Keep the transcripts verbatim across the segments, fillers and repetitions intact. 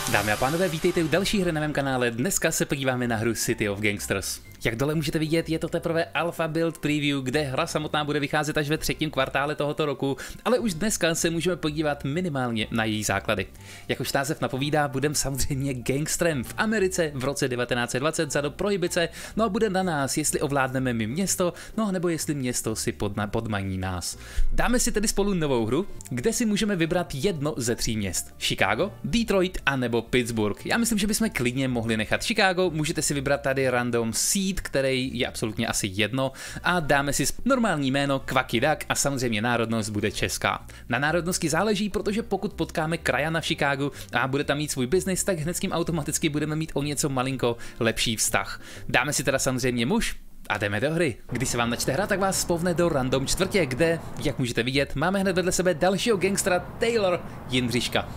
Dámy a pánové, vítejte u další hry na mém kanále. Dneska se podíváme na hru City of Gangsters. Jak dole můžete vidět, je to teprve alpha build preview, kde hra samotná bude vycházet až ve třetím kvartále tohoto roku, ale už dneska se můžeme podívat minimálně na její základy. Jak už název napovídá, budeme samozřejmě gangstrem v Americe v roce devatenáct set dvacet za dob prohibice, no a bude na nás, jestli ovládneme my město, no nebo jestli město si podna, podmaní nás. Dáme si tedy spolu novou hru, kde si můžeme vybrat jedno ze tří měst. Chicago, Detroit a nebo Pittsburgh. Já myslím, že bychom klidně mohli nechat Chicago, můžete si vybrat tady random seed, který je absolutně asi jedno, a dáme si normální jméno Quacky Duck a samozřejmě národnost bude česká. Na národnosti záleží, protože pokud potkáme krajana v Chicagu a bude tam mít svůj biznis, tak hned s tím automaticky budeme mít o něco malinko lepší vztah. Dáme si teda samozřejmě muž a jdeme do hry. Když se vám načte hra, tak vás spovne do random čtvrtě, kde, jak můžete vidět, máme hned vedle sebe dalšího gangstra Taylor Jindřiška.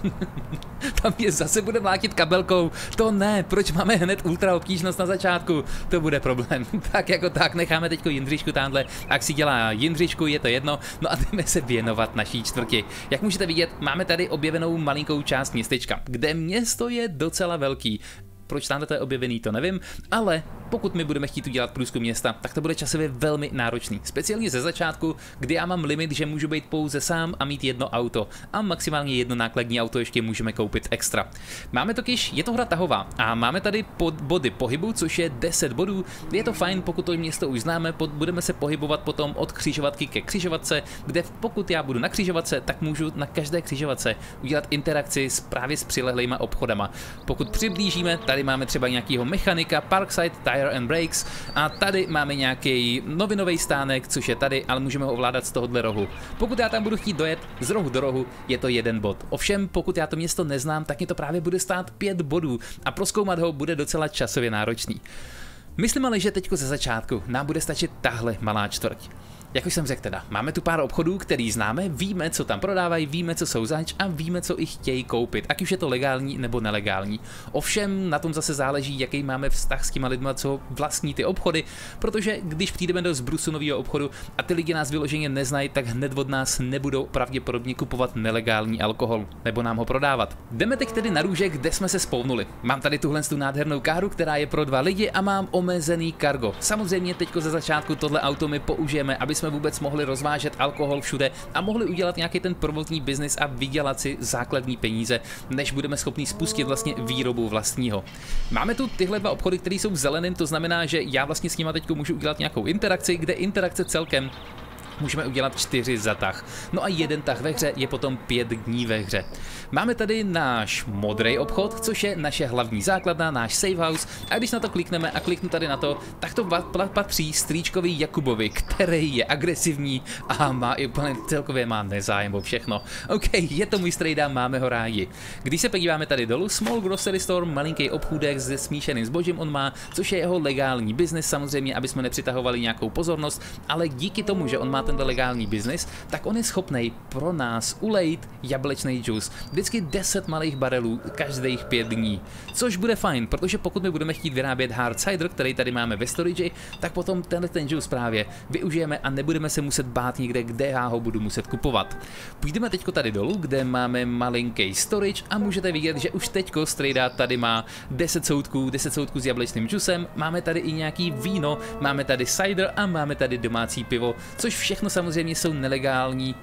Tam je zase bude mlátit kabelkou. To ne, proč máme hned ultra obtížnost na začátku? To bude problém. Tak jako tak, necháme teďko Jindřišku tamhle, ak si dělá Jindřišku, je to jedno, no a jdeme se věnovat naší čtvrti. Jak můžete vidět, máme tady objevenou malinkou část městečka, kde město je docela velký. Proč tamhle to je objevený, to nevím, ale pokud my budeme chtít udělat průzkum města, tak to bude časově velmi náročný. Speciálně ze začátku, kdy já mám limit, že můžu být pouze sám a mít jedno auto. A maximálně jedno nákladní auto ještě můžeme koupit extra. Máme totiž, je to hra tahová a máme tady pod body pohybu, což je deset bodů. Je to fajn, pokud to město už známe, pod, budeme se pohybovat potom od křižovatky ke křižovatce, kde pokud já budu na křižovatce, tak můžu na každé křižovatce udělat interakci s právě s přilehlejma obchodama. Pokud přiblížíme, tady máme třeba nějakého mechanika, Parkside Tire and Brakes, a tady máme nějaký novinový stánek, což je tady, ale můžeme ho ovládat z tohohle rohu. Pokud já tam budu chtít dojet z rohu do rohu, je to jeden bod. Ovšem, pokud já to město neznám, tak mi to právě bude stát pět bodů a prozkoumat ho bude docela časově náročný. Myslím ale, že teďko ze začátku nám bude stačit tahle malá čtvrť. Jak už jsem řekl teda, máme tu pár obchodů, který známe, víme, co tam prodávají, víme, co jsou zač a víme, co i chtějí koupit, ať už je to legální nebo nelegální. Ovšem na tom zase záleží, jaký máme vztah s těma lidma, co vlastní ty obchody, protože když přijdeme do zbrusu nového obchodu a ty lidi nás vyloženě neznají, tak hned od nás nebudou pravděpodobně kupovat nelegální alkohol nebo nám ho prodávat. Jdeme teď tedy na růžek, kde jsme se spounuli. Mám tady tuhle tu nádhernou káru, která je pro dva lidi, a mám omezený cargo. Samozřejmě teďko ze začátku tohle auto my použijeme, aby jsme vůbec mohli rozvážet alkohol všude a mohli udělat nějaký ten prvotní biznis a vydělat si základní peníze, než budeme schopni spustit vlastně výrobu vlastního. Máme tu tyhle dva obchody, které jsou zeleným, to znamená, že já vlastně s nima teď můžu udělat nějakou interakci, kde interakce celkem můžeme udělat čtyři za tah. No a jeden tah ve hře je potom pět dní ve hře. Máme tady náš modrý obchod, což je naše hlavní základna, náš safe house, a když na to klikneme a kliknu tady na to, tak to patří strýčkovi Jakubovi, který je agresivní a má i úplně celkově má nezájem o všechno. OK, je to můj strejda, máme ho rádi. Když se podíváme tady dolů, small grocery store, malinký obchůdek se smíšeným zbožím on má, což je jeho legální biznis, samozřejmě, aby jsme nepřitahovali nějakou pozornost, ale díky tomu, že on má ten legální biznis, tak on je schopný pro nás ulejt jablečný džus. Vždycky deset malých barelů každých pět dní. Což bude fajn, protože pokud my budeme chtít vyrábět hard cider, který tady máme ve storage, tak potom tenhle ten džus právě využijeme a nebudeme se muset bát někde, kde já ho budu muset kupovat. Půjdeme teďko tady dolů, kde máme malinký storage a můžete vidět, že už teďko strejda tady má deset soutků, deset soutků s jablečným džusem, máme tady i nějaký víno, máme tady cider a máme tady domácí pivo, což všechno samozřejmě jsou nelegální.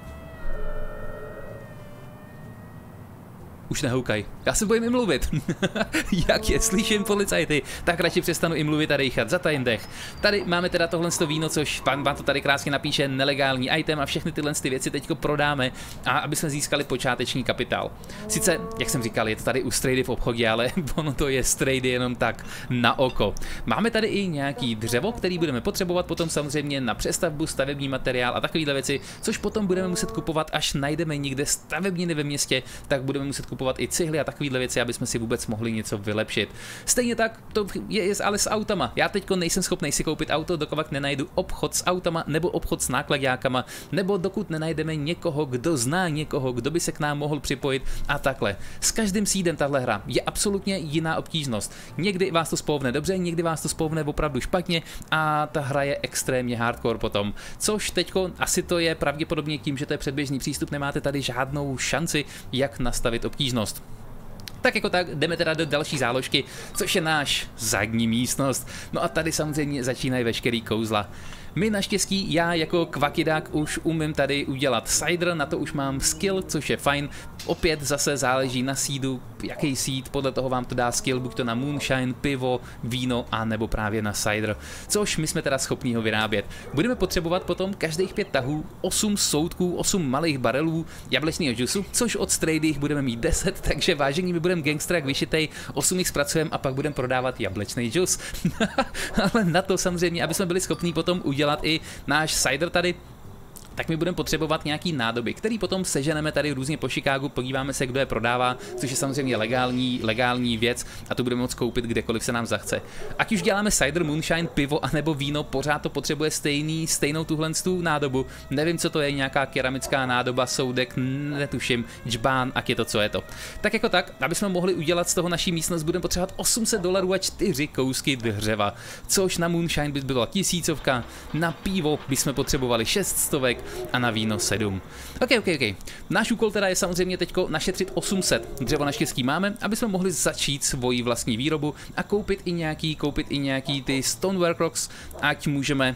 Už nehoukaj. Já se bojím i mluvit. Jak je slyším policajty, tak radši přestanu i mluvit a dejchat. Zatajen dech. Tady máme teda tohle víno, což pan vám to tady krásně napíše, nelegální item, a všechny tyhle ty věci teďko prodáme, a aby jsme získali počáteční kapitál. Sice, jak jsem říkal, je to tady u strejdy v obchodě, ale ono to je strejdy jenom tak na oko. Máme tady i nějaký dřevo, který budeme potřebovat potom samozřejmě na přestavbu, stavební materiál a takovéhle věci, což potom budeme muset kupovat, až najdeme někde stavebniny ve městě, tak budeme muset kupovat i cihly a takovéhle věci, aby jsme si vůbec mohli něco vylepšit. Stejně tak to je, je ale s autama. Já teďko nejsem schopný si koupit auto, dokud nenajdu obchod s autama nebo obchod s nákladákama, nebo dokud nenajdeme někoho, kdo zná někoho, kdo by se k nám mohl připojit a takhle. S každým sídem tahle hra je absolutně jiná obtížnost. Někdy vás to spouvne dobře, někdy vás to spouvne opravdu špatně a ta hra je extrémně hardcore potom. Což teďko asi to je pravděpodobně tím, že to je předběžný přístup, nemáte tady žádnou šanci, jak nastavit obtížnost. Tak jako tak jdeme teda do další záložky, což je náš zadní místnost. No a tady samozřejmě začínají veškerý kouzla. My naštěstí, já jako kvakidák už umím tady udělat cider, na to už mám skill, což je fajn. Opět zase záleží na seedu, jaký seed, podle toho vám to dá skill, buď to na moonshine, pivo, víno a nebo právě na cider, což my jsme teda schopní ho vyrábět. Budeme potřebovat potom každých pět tahů osm soutků, osm malých barelů jablečného džusu, což od strady budeme mít deset, takže vážení, my budeme gangster jak vyšitej, osm jich zpracujeme a pak budeme prodávat jablečný džus. Ale na to samozřejmě, aby jsme byli schopní potom udělat i náš cider tady, tak my budeme potřebovat nějaký nádoby, který potom seženeme tady různě po Chicagu, podíváme se, kdo je prodává, což je samozřejmě legální, legální věc a to budeme moct koupit kdekoliv se nám zachce. Ať už děláme cider, moonshine, pivo anebo víno, pořád to potřebuje stejný, stejnou tuhle nádobu. Nevím, co to je, nějaká keramická nádoba, soudek, netuším, džbán, ak je to, co je to. Tak jako tak, aby jsme mohli udělat z toho naší místnost, budeme potřebovat osm set dolarů a čtyři kousky dřeva, což na moonshine by byla tisícovka, na pivo bychom potřebovali šest stovek, a na víno sedm. Ok, ok, ok. Náš úkol teda je samozřejmě teďko našetřit osm set. Dřevo naštěstí máme, aby jsme mohli začít svoji vlastní výrobu a koupit i nějaký, koupit i nějaký ty stoneware rocks, ať můžeme,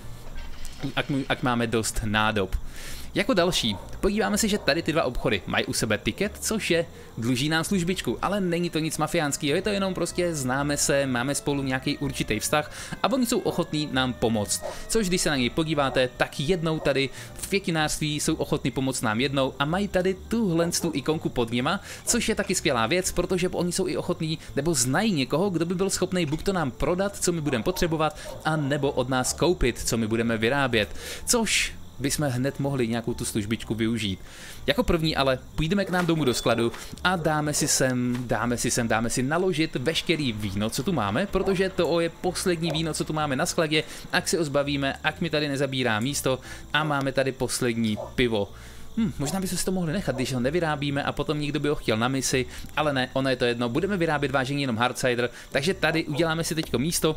ať, ať máme dost nádob. Jako další, podíváme se, že tady ty dva obchody mají u sebe tiket, což je dluží nám službičku, ale není to nic mafiánského, je to jenom prostě známe se, máme spolu nějaký určitý vztah a oni jsou ochotní nám pomoct. Což když se na něj podíváte, tak jednou tady v květinářství jsou ochotní pomoct nám jednou a mají tady tuhle tu ikonku pod něma, což je taky skvělá věc, protože oni jsou i ochotní nebo znají někoho, kdo by byl schopný buď to nám prodat, co my budeme potřebovat, a nebo od nás koupit, co my budeme vyrábět, což bychom hned mohli nějakou tu službičku využít. Jako první ale půjdeme k nám domů do skladu a dáme si sem, dáme si sem, dáme si naložit veškerý víno, co tu máme, protože to je poslední víno, co tu máme na skladě, ať si ho zbavíme, ať mi tady nezabírá místo a máme tady poslední pivo. Hm, možná bychom si to mohli nechat, když ho nevyrábíme a potom někdo by ho chtěl na misi, ale ne, ono je to jedno, budeme vyrábět vážení jenom hard cider, takže tady uděláme si teďko místo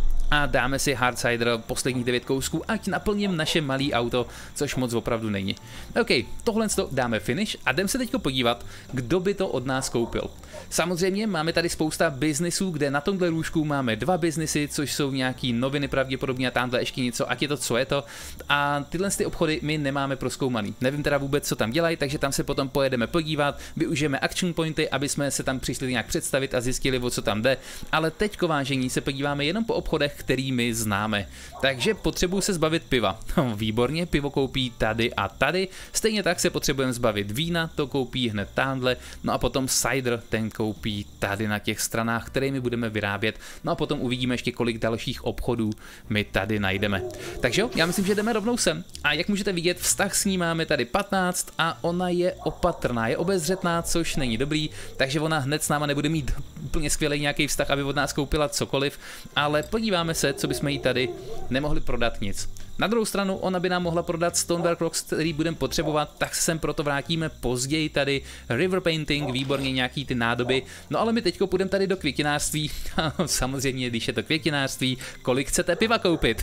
a dáme si hard cider posledních devět kousků, ať naplním naše malé auto, což moc opravdu není. OK, tohle to dáme finish a jdem se teďko podívat, kdo by to od nás koupil. Samozřejmě máme tady spousta biznisů, kde na tomhle růžku máme dva biznisy, což jsou nějaký noviny pravděpodobně a tamhle ještě něco, ať je to, co je to. A tyhle ty obchody my nemáme prozkoumaný. Nevím teda vůbec, co tam dělají, takže tam se potom pojedeme podívat, využijeme action pointy, aby jsme se tam přišli nějak představit a zjistili, o co tam jde. Ale teďko vážení se podíváme jenom po obchodech, který my známe. Takže potřebuji se zbavit piva. Výborně, pivo koupí tady a tady. Stejně tak se potřebujeme zbavit vína, to koupí hned tamhle. No a potom cider, ten koupí tady na těch stranách, které my budeme vyrábět. No a potom uvidíme ještě, kolik dalších obchodů my tady najdeme. Takže jo, já myslím, že jdeme rovnou sem. A jak můžete vidět, vztah s ní máme tady patnáct a ona je opatrná, je obezřetná, což není dobrý, takže ona hned s náma nebude mít úplně skvělý nějaký vztah, aby od nás koupila cokoliv, ale podíváme se, co bychom jí tady nemohli prodat nic. Na druhou stranu, ona by nám mohla prodat stoneware rocks, který budeme potřebovat, tak se sem proto vrátíme později tady. River painting, výborně nějaký ty nádoby. No ale my teďko půjdeme tady do květinářství. Samozřejmě, když je to květinářství, kolik chcete piva koupit?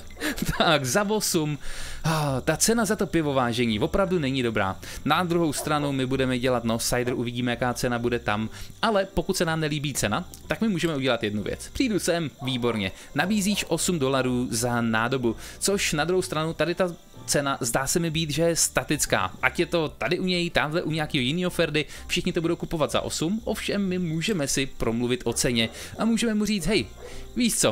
Tak za osm. Ta cena za to pivo vážení opravdu není dobrá. Na druhou stranu my budeme dělat no cider, uvidíme, jaká cena bude tam. Ale pokud se nám nelíbí cena, tak my můžeme udělat jednu věc. Přijdu sem, výborně. Nabízíš osm dolarů za nádobu, což na druhou stranu tady ta cena zdá se mi být, že je statická. Ať je to tady u něj, tamhle u nějakého jiného Ferdy, všichni to budou kupovat za osm, ovšem my můžeme si promluvit o ceně a můžeme mu říct, hej, víš co?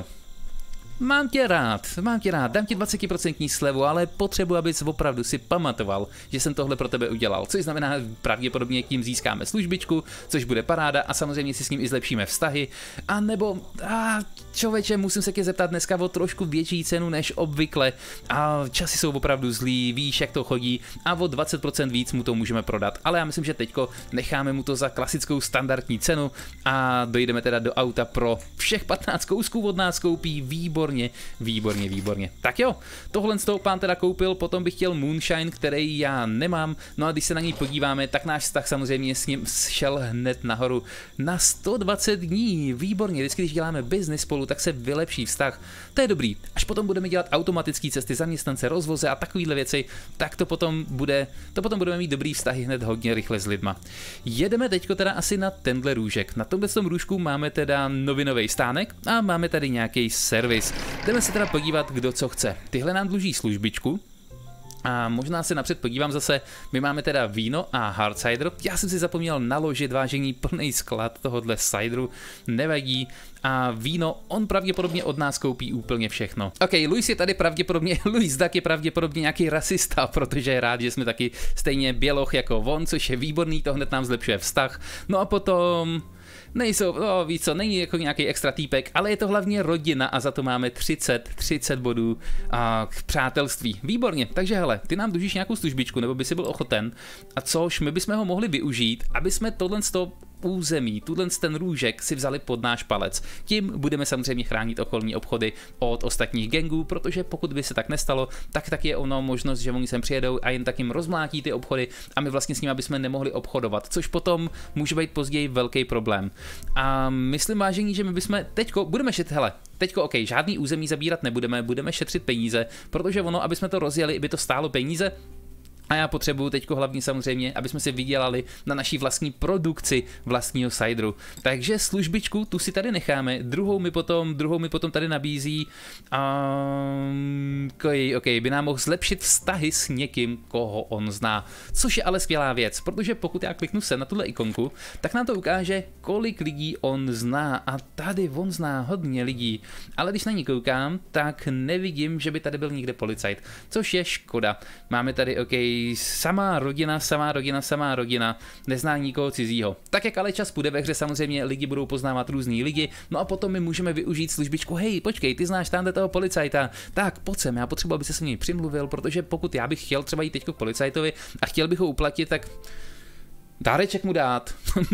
Mám tě rád, mám tě rád, dám ti dvacet procent slevu, ale potřebuji, abys opravdu si pamatoval, že jsem tohle pro tebe udělal, což znamená pravděpodobně tím získáme službičku, což bude paráda a samozřejmě si s ním i zlepšíme vztahy, a nebo, a člověče, musím se tě zeptat dneska o trošku větší cenu než obvykle a časy jsou opravdu zlý, víš, jak to chodí a o dvacet procent víc mu to můžeme prodat, ale já myslím, že teďko necháme mu to za klasickou standardní cenu a dojdeme teda do auta pro všech patnáct kousků od nás koupí, výbor výborně, výborně, výborně. Tak jo, tohle z toho pán teda koupil, potom bych chtěl Moonshine, který já nemám, no a když se na něj podíváme, tak náš vztah samozřejmě s ním šel hned nahoru na sto dvacet dní, výborně, vždycky když děláme business spolu, tak se vylepší vztah, to je dobrý, až potom budeme dělat automatické cesty zaměstnance, rozvoze a takovýhle věci, tak to potom bude, to potom budeme mít dobrý vztahy hned hodně rychle s lidma. Jedeme teďko teda asi na tenhle růžek, na tomhle tom růžku máme teda novinový stánek a máme tady nějaký servis. Jdeme se teda podívat, kdo co chce. Tyhle nám dluží službičku. A možná se napřed podívám zase, my máme teda víno a hard cider. Já jsem si zapomněl naložit vážení plný sklad tohohle cideru, nevadí. A víno, on pravděpodobně od nás koupí úplně všechno. Ok, Luis je tady pravděpodobně, Luis Duck je pravděpodobně nějaký rasista, protože je rád, že jsme taky stejně běloch jako on, což je výborný, to hned nám zlepšuje vztah. No a potom... Nejsou, no víš co, není jako nějaký extra týpek, ale je to hlavně rodina a za to máme třicet, třicet bodů a k přátelství. Výborně, takže hele, ty nám dlužíš nějakou službičku, nebo by si byl ochoten, a což my bychom ho mohli využít, aby jsme tohle z toho území, tuhle ten růžek si vzali pod náš palec. Tím budeme samozřejmě chránit okolní obchody od ostatních gangů, protože pokud by se tak nestalo, tak tak je ono možnost, že oni sem přijedou a jen tak jim rozmlátí ty obchody a my vlastně s nimi bychom nemohli obchodovat, což potom může být později velký problém. A myslím vážení, že my bychom teďko budeme šetřit, hele, teďko ok, žádný území zabírat nebudeme, budeme šetřit peníze, protože ono, aby jsme to rozjeli, by to stálo peníze. A já potřebuju teďko hlavně samozřejmě, aby jsme si vydělali na naší vlastní produkci vlastního cideru. Takže službičku tu si tady necháme, druhou mi potom, druhou mi potom tady nabízí, um, okay, ok, by nám mohl zlepšit vztahy s někým, koho on zná. Což je ale skvělá věc, protože pokud já kliknu se na tuhle ikonku, tak nám to ukáže, kolik lidí on zná. A tady on zná hodně lidí, ale když na ní koukám, tak nevidím, že by tady byl někde policajt, což je škoda. Máme tady, ok, samá rodina, samá rodina, samá rodina, nezná nikoho cizího. Tak jak ale čas půjde ve hře, samozřejmě lidi budou poznávat různý lidi, no a potom my můžeme využít službičku, hej, počkej, ty znáš tamhle toho policajta, tak pojď sem, já potřebuji, aby se s něj přimluvil, protože pokud já bych chtěl třeba jít teďko k policajtovi a chtěl bych ho uplatit, tak dáreček mu dát.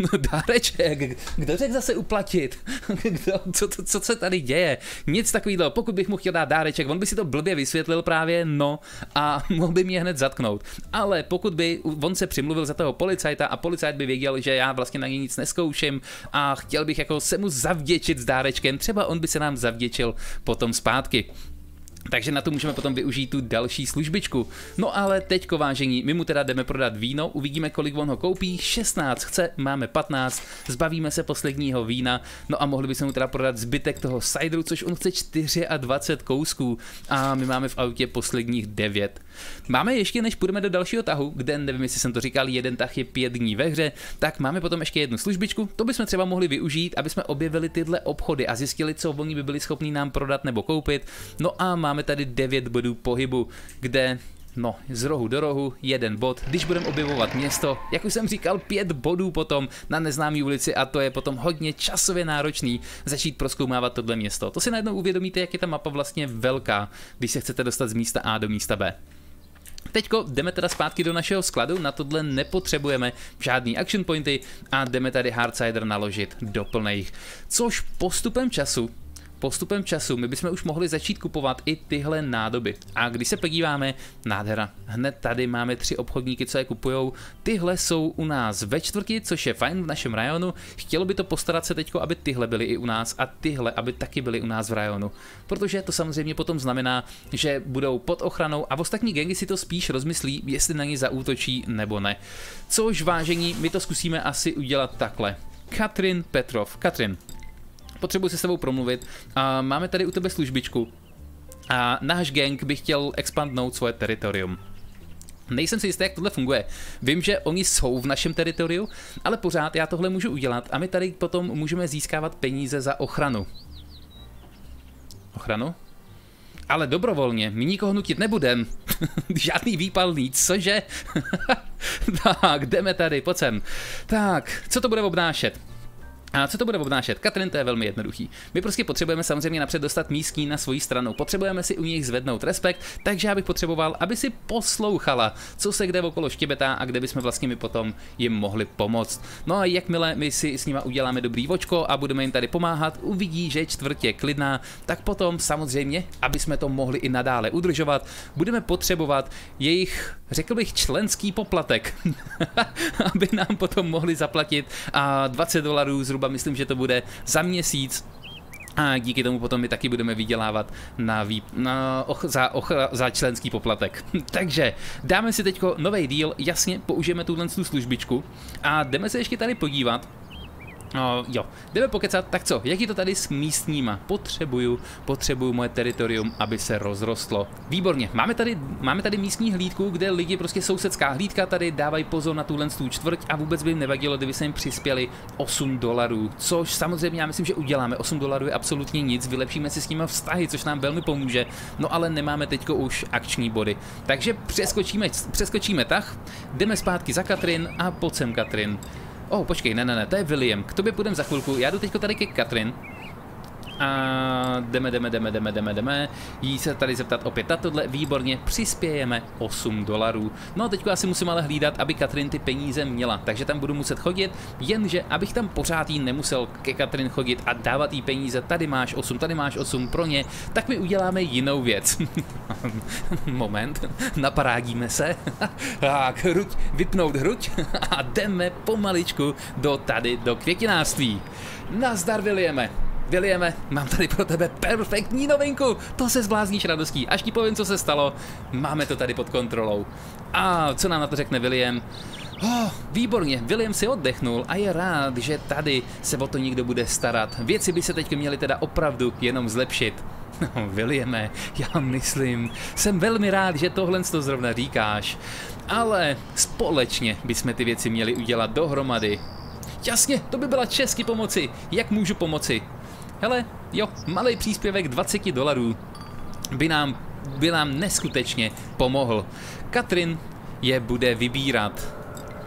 Dáreček. Kdo řekl zase uplatit? Kdo, co, co, co se tady děje? Nic takového. Pokud bych mu chtěl dát dáreček, on by si to blbě vysvětlil právě, no, a mohl by mě hned zatknout. Ale pokud by on se přimluvil za toho policajta a policajt by věděl, že já vlastně na něj nic neskouším a chtěl bych jako se mu zavděčit s dárečkem, třeba on by se nám zavděčil potom zpátky. Takže na to můžeme potom využít tu další službičku. No ale teďko vážení, my mu teda jdeme prodat víno, uvidíme kolik on ho koupí, šestnáct chce, máme patnáct, zbavíme se posledního vína, no a mohli bychom mu teda prodat zbytek toho cideru, což on chce dvacet čtyři kousků a my máme v autě posledních devět. Máme ještě, než půjdeme do dalšího tahu, kde nevím, jestli jsem to říkal, jeden tah je pět dní ve hře, tak máme potom ještě jednu službičku, to bychom třeba mohli využít, aby jsme objevili tyhle obchody a zjistili, co oni by byli schopni nám prodat nebo koupit. No a máme tady devět bodů pohybu, kde no, z rohu do rohu, jeden bod. Když budeme objevovat město, jak už jsem říkal, pět bodů potom na neznámý ulici a to je potom hodně časově náročný začít prozkoumávat tohle město. To si najednou uvědomíte, jak je ta mapa vlastně velká, když se chcete dostat z místa A do místa B. Teďko jdeme teda zpátky do našeho skladu, na tohle nepotřebujeme žádný action pointy a jdeme tady hard cider naložit do plných. Což postupem času Postupem času my bychom už mohli začít kupovat i tyhle nádoby. A když se podíváme, nádhera, hned tady máme tři obchodníky, co je kupujou. Tyhle jsou u nás ve čtvrti, což je fajn v našem rajonu. Chtělo by to postarat se teďko, aby tyhle byly i u nás a tyhle, aby taky byly u nás v rajonu. Protože to samozřejmě potom znamená, že budou pod ochranou a ostatní gangy si to spíš rozmyslí, jestli na ně zaútočí nebo ne. Což vážení, my to zkusíme asi udělat takhle. Katrin Petrov. Katrin, potřebuji se s tebou promluvit. A máme tady u tebe službičku. A náš gang by chtěl expandnout svoje teritorium. Nejsem si jistý, jak tohle funguje. Vím, že oni jsou v našem teritoriu, ale pořád já tohle můžu udělat a my tady potom můžeme získávat peníze za ochranu. Ochranu? Ale dobrovolně, my nikoho nutit nebudem. Žádný výpalný, cože? Tak, jdeme tady, pojď sem. Tak, co to bude obnášet? A co to bude obnášet? Katrin, to je velmi jednoduchý. My prostě potřebujeme samozřejmě napřed dostat místní na svoji stranu. Potřebujeme si u nich zvednout respekt, takže já bych potřeboval, aby si poslouchala, co se kde okolo štěbetá a kde bychom vlastně my potom jim mohli pomoct. No a jakmile my si s nima uděláme dobrý vočko a budeme jim tady pomáhat, uvidí, že čtvrť je klidná, tak potom samozřejmě, aby jsme to mohli i nadále udržovat, budeme potřebovat jejich, řekl bych, členský poplatek, aby nám potom mohli zaplatit a dvacet dolarů zhruba, myslím, že to bude za měsíc. A díky tomu potom my taky budeme vydělávat na vý, na och, za, och, za členský poplatek. Takže dáme si teďko nový deal, jasně použijeme tuhle službičku a jdeme se ještě tady podívat. No, jo, jdeme pokecat, tak co, jak je to tady s místníma? Potřebuju, potřebuju moje teritorium, aby se rozrostlo. Výborně, máme tady, máme tady místní hlídku, kde lidi, prostě sousedská hlídka tady dávají pozor na tuhle čtvrť a vůbec by jim nevadilo, kdyby se jim přispěli osm dolarů, což samozřejmě já myslím, že uděláme. osm dolarů je absolutně nic, vylepšíme si s nimi vztahy, což nám velmi pomůže, no ale nemáme teďko už akční body. Takže přeskočíme, přeskočíme tah, jdeme zpátky za Katrin a pojď sem, Katrin. Oh, počkej, ne, ne, ne, to je William, k tobě půjdem za chvilku, já jdu teďko tady ke Katrin. A jdeme, jdeme, jdeme, jdeme, jdeme, jdeme. Jí se tady zeptat opět na tohle, výborně, přispějeme osm dolarů. No a teďko já si musím ale hlídat, aby Katrin ty peníze měla, takže tam budu muset chodit, jenže abych tam pořád jí nemusel ke Katrin chodit a dávat jí peníze, tady máš osm, tady máš osm pro ně, tak my uděláme jinou věc. Moment, naparádíme se. Tak, hruď, vypnout hruď a jdeme pomaličku do tady, do květinářství. Nazdar, Williame. Williame, mám tady pro tebe perfektní novinku, to se zblázníš radostí, až ti povím, co se stalo, máme to tady pod kontrolou. A co nám na to řekne William? Oh, výborně, William si oddechnul a je rád, že tady se o to někdo bude starat. Věci by se teď měly teda opravdu jenom zlepšit. No, Williame, já myslím, jsem velmi rád, že tohle to zrovna říkáš, ale společně bychom ty věci měli udělat dohromady. Jasně, to by byla česky pomoci, jak můžu pomoci? Hele, jo, malý příspěvek dvacet dolarů by nám, by nám neskutečně pomohl. Katrin je bude vybírat.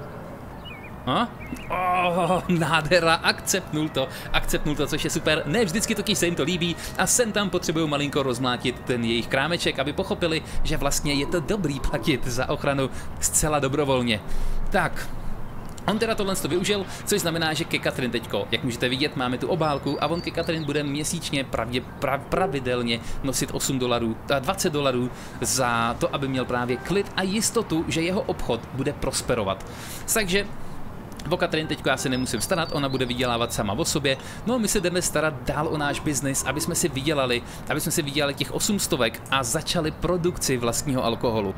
A? Oh, nádhera, akceptnul to, akceptnul to, což je super. Ne vždycky totiž se jim to líbí a sem tam potřebuju malinko rozmlátit ten jejich krámeček, aby pochopili, že vlastně je to dobrý platit za ochranu zcela dobrovolně. Tak. On teda tohle to využil, což znamená, že ke Katrin teďko, jak můžete vidět, máme tu obálku a on ke Katrin bude měsíčně pravdě, prav, pravidelně nosit osm dolarů, dvacet dolarů za to, aby měl právě klid a jistotu, že jeho obchod bude prosperovat. Takže o Katrin teďko já se nemusím starat, ona bude vydělávat sama o sobě, no a my se jdeme starat dál o náš biznis, aby jsme si vydělali, aby jsme si vydělali těch osm stovek a začali produkci vlastního alkoholu.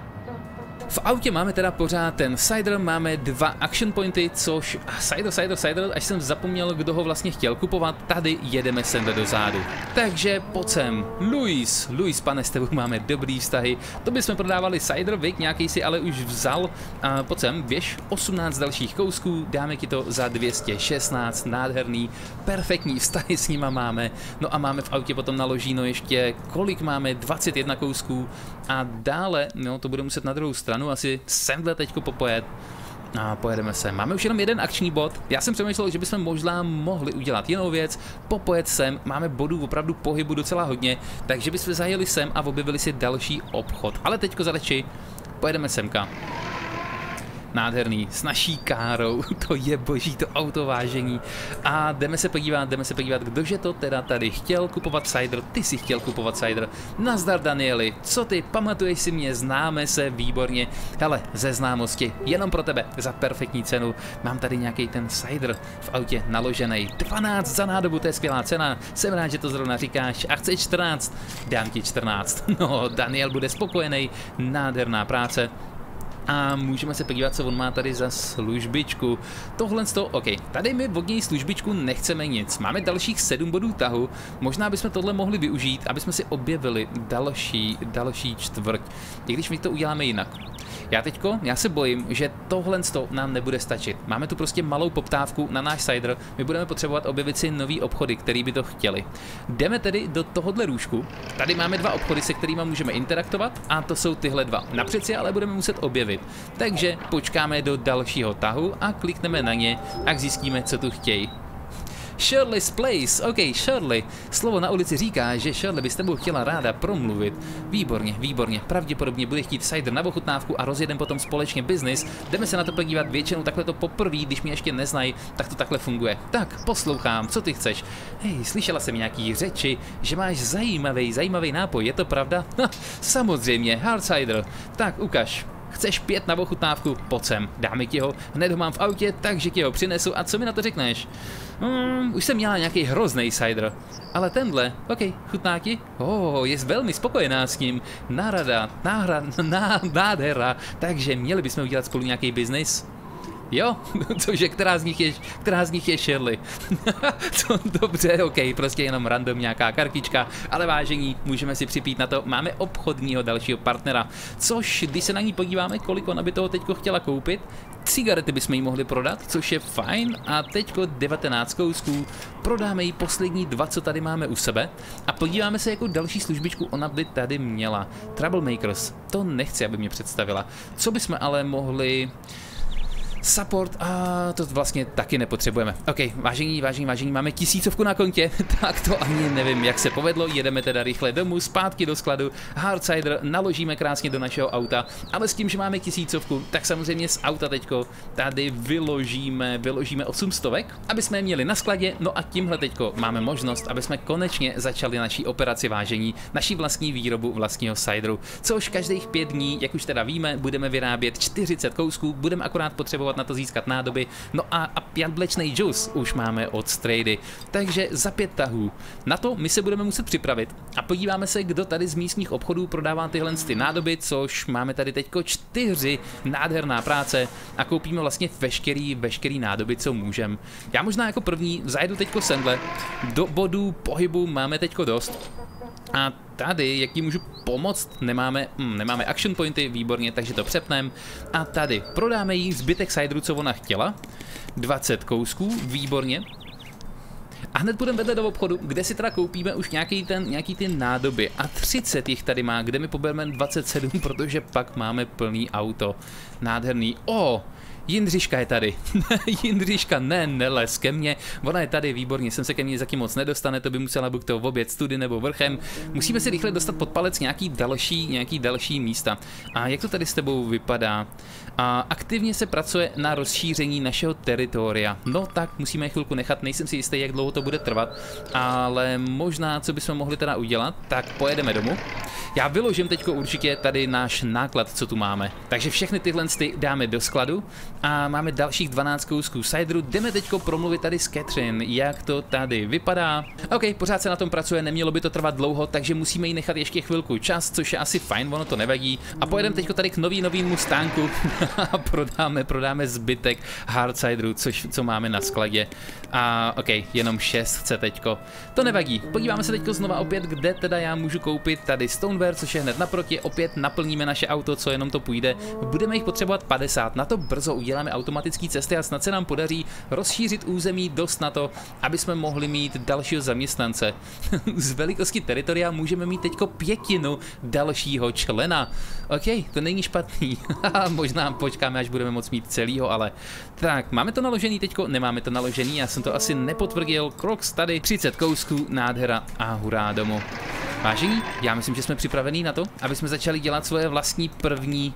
V autě máme teda pořád ten cider, máme dva action pointy, což cider, cider, cider, až jsem zapomněl, kdo ho vlastně chtěl kupovat, tady jedeme sem do zádu. Takže pojď sem, Luis, Luis, pane, s tebou máme dobrý vztahy, to bychom prodávali cider, Vic, nějaký si ale už vzal, a pojď sem, běž, osmnáct dalších kousků, dáme ti to za dvě stě šestnáct, nádherný, perfektní vztahy s nima máme, no a máme v autě potom naložíno ještě, kolik máme, dvacet jedna kousků a dále, no to bude muset na druhou stranu, asi semhle teďko popojet a pojedeme se. Máme už jenom jeden akční bod. Já jsem přemýšlel, že bychom možná mohli udělat jinou věc, popojet sem, máme bodů opravdu pohybu docela hodně, takže bychom zajeli sem a objevili si další obchod. Ale teďko zareči, pojedeme semka. Nádherný, s naší károu, to je boží, to autovážení. A jdeme se podívat, jdeme se podívat, kdože to teda tady chtěl kupovat cider, ty si chtěl kupovat cider. Nazdar, Danieli, co ty, pamatuješ si mě, známe se, výborně. Hele, ze známosti, jenom pro tebe, za perfektní cenu. Mám tady nějaký ten cider v autě naložený. dvanáct za nádobu, to je skvělá cena, jsem rád, že to zrovna říkáš. A chceš čtrnáct, dám ti čtrnáct. No, Daniel bude spokojený, nádherná práce. A můžeme se podívat, co on má tady za službičku. Tohle z toho, OK, tady my od něj službičku nechceme nic. Máme dalších sedm bodů tahu, možná bychom tohle mohli využít, aby jsme si objevili další, další čtvrť. I když my to uděláme jinak. Já teďko, já se bojím, že tohle nám nebude stačit. Máme tu prostě malou poptávku na náš cider, my budeme potřebovat objevit si nový obchody, který by to chtěli. Jdeme tedy do tohohle růžku, tady máme dva obchody, se kterými můžeme interaktovat a to jsou tyhle dva. Napřed si ale budeme muset objevit, takže počkáme do dalšího tahu a klikneme na ně a zjistíme, co tu chtějí. Shirley's Place, ok, Shirley. Slovo na ulici říká, že Shirley by s tebou chtěla ráda promluvit. Výborně, výborně, pravděpodobně bude chtít cider na ochutnávku a rozjedem potom společně business. Jdeme se na to podívat, většinou takhle to poprvé, když mě ještě neznají, tak to takhle funguje. Tak, poslouchám, co ty chceš? Hej, slyšela jsem nějaký řeči, že máš zajímavý, zajímavý nápoj, je to pravda? Ha, samozřejmě, hard cider. Tak, ukaž. Chceš pět na ochutnávku? Pojď sem, dáme ti ho, hned ho mám v autě, takže ti ho přinesu a co mi na to řekneš? Hmm, už jsem měla nějaký hrozný cider, ale tenhle, ok, chutná ti? Oh, je velmi spokojená s ním, nárada, náhra, ná, nádhera, takže měli bychom udělat spolu nějaký biznis? Jo, cože, která z nich je, která z nich je Shirley? To dobře, ok, prostě jenom random nějaká kartička, ale vážení, můžeme si připít na to, máme obchodního dalšího partnera, což, když se na ní podíváme, kolik ona by toho teďko chtěla koupit, cigarety bychom jí mohli prodat, což je fajn, a teďko devatenáct kousků, prodáme jí poslední dva, co tady máme u sebe, a podíváme se, jakou další službičku ona by tady měla. Troublemakers, to nechci, aby mě představila. Co bychom ale mohli... Support, a to vlastně taky nepotřebujeme. Ok, vážení, vážení, vážení, máme tisícovku na kontě, tak to ani nevím, jak se povedlo, jedeme teda rychle domů, zpátky do skladu, hard cider naložíme krásně do našeho auta, ale s tím, že máme tisícovku, tak samozřejmě z auta teďko tady vyložíme, vyložíme osm stovek, aby jsme je měli na skladě, no a tímhle teďko máme možnost, aby jsme konečně začali naší operaci vážení, naší vlastní výrobu vlastního cideru, což každých pět dní, jak už teda víme, budeme vyrábět čtyřicet kousků, budeme akorát potřebovat na to získat nádoby, no a, a jablečný džus už máme od Strady, takže za pět tahů. Na to my se budeme muset připravit a podíváme se, kdo tady z místních obchodů prodává tyhle ty nádoby, což máme tady teďko čtyři, nádherná práce a koupíme vlastně veškerý, veškerý nádoby, co můžeme. Já možná jako první zajedu teďko semhle, do bodů pohybu máme teďko dost. A tady, jak ti můžu pomoct, nemáme, hm, nemáme action pointy, výborně, takže to přepneme. A tady prodáme jí zbytek cideru, co ona chtěla. dvacet kousků, výborně. A hned půjdeme vedle do obchodu, kde si teda koupíme už nějaký, ten, nějaký ty nádoby. A třicet jich tady má, kde my pobereme dvacet sedm, protože pak máme plný auto. Nádherný. O! Jindřiška je tady. Jindřiška, ne, neles ke mně. Ona je tady, výborně, jsem se ke mně zatím moc nedostane, to by musela buď to v oběd study nebo vrchem. Musíme si rychle dostat pod palec nějaký další, nějaký další místa. A jak to tady s tebou vypadá? A aktivně se pracuje na rozšíření našeho teritoria. No tak, musíme je chvilku nechat, nejsem si jistý, jak dlouho to bude trvat, ale možná, co bychom mohli teda udělat, tak pojedeme domů. Já vyložím teďko určitě tady náš náklad, co tu máme. Takže všechny tyhle ty dáme do skladu a máme dalších dvanáct kousků cideru. Jdeme teďko promluvit tady s Catherine, jak to tady vypadá. Ok, pořád se na tom pracuje, nemělo by to trvat dlouho, takže musíme jí nechat ještě chvilku čas, což je asi fajn, ono to nevadí. A pojedeme teďko tady k nový novýmu stánku a prodáme, prodáme zbytek hard cideru, což co máme na skladě. A ok, jenom šest chce teďko. To nevadí. Podíváme se teďko znova opět, kde teda já můžu koupit tady Stoneware, což je hned naproti. Opět naplníme naše auto, co jenom to půjde. Budeme jich potřebovat padesát. Na to brzo uděláme automatické cesty a snad se nám podaří rozšířit území dost na to, aby jsme mohli mít dalšího zaměstnance. Z velikosti teritoria můžeme mít teďko pětinu dalšího člena. Ok, to není špatný. Možná počkáme, až budeme moct mít celýho, ale tak, máme to naložený teďko? Nemáme to naložený, já jsem to asi nepotvrdil. Crocs tady, třicet kousků, nádhera a hurá domů. Vážení, já myslím, že jsme připravení na to, aby jsme začali dělat svoje vlastní první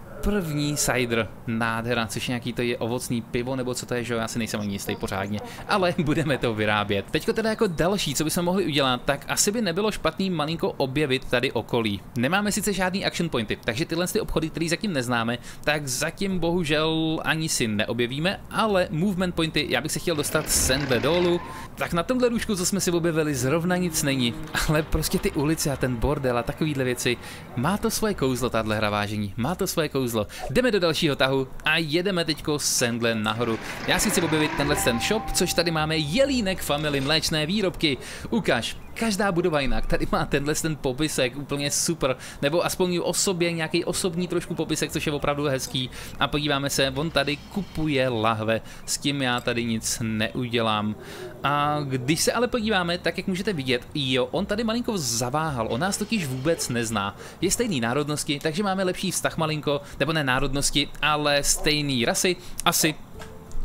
První cider, nádhera, což nějaký to je ovocný pivo, nebo co to je, že já si nejsem ani jistý pořádně, ale budeme to vyrábět. Teďko teda jako další, co bychom mohli udělat, tak asi by nebylo špatný malinko objevit tady okolí. Nemáme sice žádný action pointy, takže tyhle ty obchody, které zatím neznáme, tak zatím bohužel ani si neobjevíme, ale movement pointy, já bych se chtěl dostat sem dolů. Tak na tomhle růžku, co jsme si objevili, zrovna nic není, ale prostě ty ulice a ten bordel a takovýhle věci, má to svoje kouzlo, tahle hra, vážení, má to svoje kouzlo. Jdeme do dalšího tahu a jedeme teďko semhle nahoru. Já si chci objevit tenhle ten shop, což tady máme Jelínek Family mléčné výrobky. Ukaž. Každá budova jinak, tady má tenhle ten popisek, úplně super, nebo aspoň o sobě nějaký osobní trošku popisek, což je opravdu hezký. A podíváme se, on tady kupuje lahve, s tím já tady nic neudělám. A když se ale podíváme, tak jak můžete vidět, jo, on tady malinko zaváhal, on nás totiž vůbec nezná. Je stejný národnosti, takže máme lepší vztah malinko, nebo ne národnosti, ale stejný rasy, asi.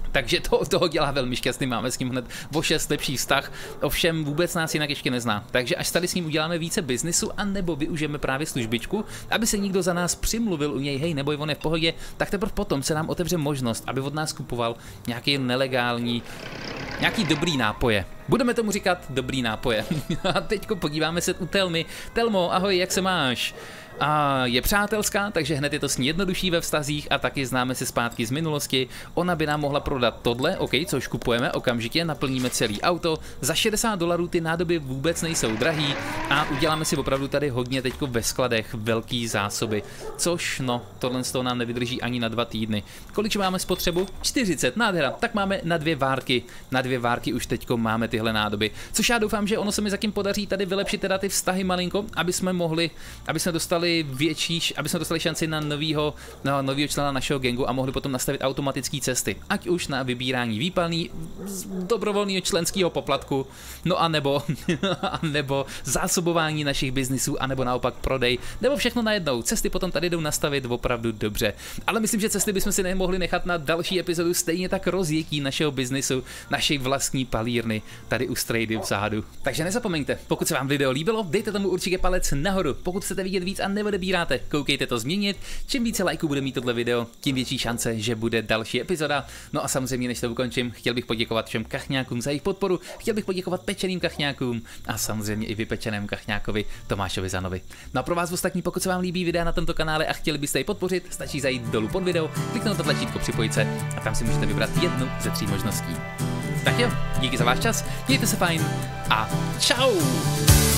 Takže to toho dělá velmi šťastný, máme s ním hned o šest lepší vztah, ovšem vůbec nás jinak ještě nezná. Takže až tady s ním uděláme více biznisu, anebo využijeme právě službičku, aby se někdo za nás přimluvil u něj, hej, neboj, on je v pohodě, tak teprve potom se nám otevře možnost, aby od nás kupoval nějaký nelegální, nějaký dobrý nápoje. Budeme tomu říkat dobrý nápoje. A teďko podíváme se u Telmy. Telmo, ahoj, jak se máš? A je přátelská, takže hned je to s ní jednodušší ve vztazích a taky známe se zpátky z minulosti. Ona by nám mohla prodat tohle, ok, což kupujeme, okamžitě naplníme celý auto. Za šedesát dolarů ty nádoby vůbec nejsou drahý a uděláme si opravdu tady hodně teďko ve skladech velký zásoby. Což, no, tohle z toho nám nevydrží ani na dva týdny. Kolik máme spotřebu? čtyřicet, nádhera, tak máme na dvě várky. Na dvě várky už teďko máme tyhle nádoby. Což já doufám, že ono se mi zatím podaří tady vylepšit teda ty vztahy malinko, aby jsme mohli, aby jsme dostali větší, aby jsme dostali šanci na novýho, na novýho člena našeho gangu a mohli potom nastavit automatické cesty. Ať už na vybírání výpalný, dobrovolného členského poplatku, no a nebo, a nebo zásobování našich biznisů, a nebo naopak prodej, nebo všechno najednou. Cesty potom tady jdou nastavit opravdu dobře. Ale myslím, že cesty bychom si nemohli nechat na další epizodu, stejně tak rozjetí našeho biznisu, naší vlastní palírny tady u Strady vzadu. Takže nezapomeňte, pokud se vám video líbilo, dejte tomu určitě palec nahoru. Pokud chcete vidět víc a neodebíráte, koukejte to změnit. Čím více lajků bude mít tohle video, tím větší šance, že bude další epizoda. No a samozřejmě, než to ukončím, chtěl bych poděkovat všem kachňákům za jejich podporu, chtěl bych poděkovat pečeným kachňákům a samozřejmě i vypečenému kachňákovi Tomášovi Zanovi. No a pro vás ostatní, pokud se vám líbí videa na tomto kanále a chtěli byste ji podpořit, stačí zajít dolů pod video, kliknout to tlačítko připojit se a tam si můžete vybrat jednu ze tří možností. Tak jo, díky za váš čas, mějte se fajn a čau!